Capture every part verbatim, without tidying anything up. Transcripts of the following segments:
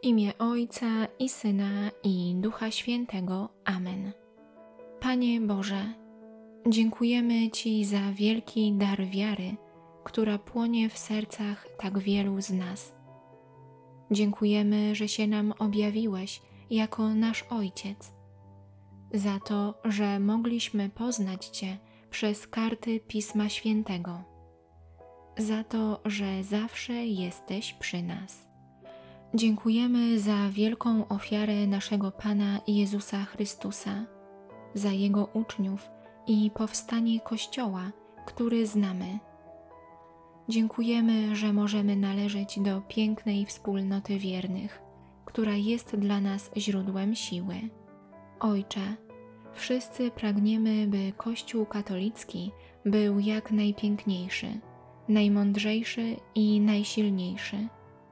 imię Ojca i Syna i Ducha Świętego. Amen. Panie Boże, dziękujemy Ci za wielki dar wiary, która płonie w sercach tak wielu z nas. Dziękujemy, że się nam objawiłeś jako nasz Ojciec, za to, że mogliśmy poznać Cię przez karty Pisma Świętego, za to, że zawsze jesteś przy nas. Dziękujemy za wielką ofiarę naszego Pana Jezusa Chrystusa, za Jego uczniów i powstanie Kościoła, który znamy. Dziękujemy, że możemy należeć do pięknej wspólnoty wiernych, która jest dla nas źródłem siły. Ojcze, wszyscy pragniemy, by Kościół katolicki był jak najpiękniejszy, najmądrzejszy i najsilniejszy.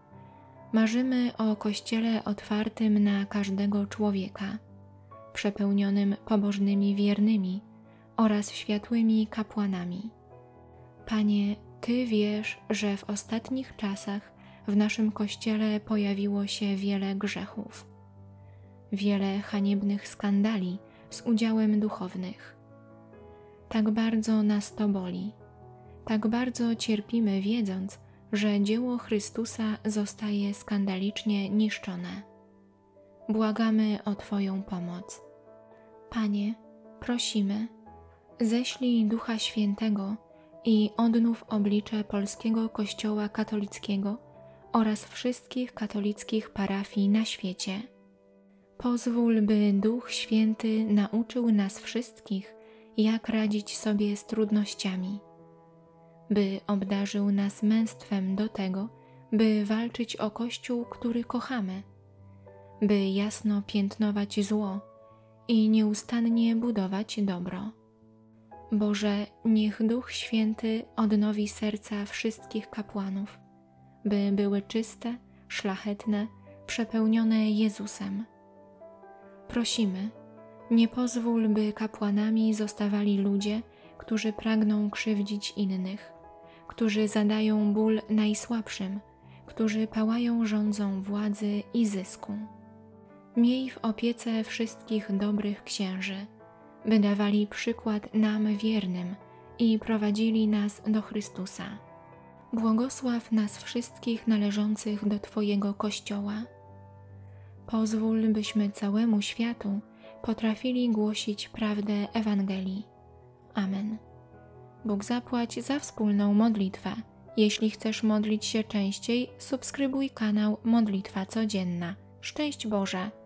Marzymy o Kościele otwartym na każdego człowieka, przepełnionym pobożnymi wiernymi oraz światłymi kapłanami. Panie, Ty wiesz, że w ostatnich czasach w naszym Kościele pojawiło się wiele grzechów, wiele haniebnych skandali z udziałem duchownych. Tak bardzo nas to boli, tak bardzo cierpimy, wiedząc, że dzieło Chrystusa zostaje skandalicznie niszczone. Błagamy o Twoją pomoc. Panie, prosimy, ześlij Ducha Świętego i odnów oblicze polskiego Kościoła katolickiego oraz wszystkich katolickich parafii na świecie. Pozwól, by Duch Święty nauczył nas wszystkich, jak radzić sobie z trudnościami, by obdarzył nas męstwem do tego, by walczyć o Kościół, który kochamy, by jasno piętnować zło i nieustannie budować dobro. Boże, niech Duch Święty odnowi serca wszystkich kapłanów, by były czyste, szlachetne, przepełnione Jezusem. Prosimy, nie pozwól, by kapłanami zostawali ludzie, którzy pragną krzywdzić innych, którzy zadają ból najsłabszym, którzy pałają żądzą władzy i zysku. Miej w opiece wszystkich dobrych księży, by dawali przykład nam wiernym i prowadzili nas do Chrystusa. Błogosław nas wszystkich należących do Twojego Kościoła. Pozwól, byśmy całemu światu potrafili głosić prawdę Ewangelii. Amen. Bóg zapłać za wspólną modlitwę. Jeśli chcesz modlić się częściej, subskrybuj kanał Modlitwa Codzienna. Szczęść Boże!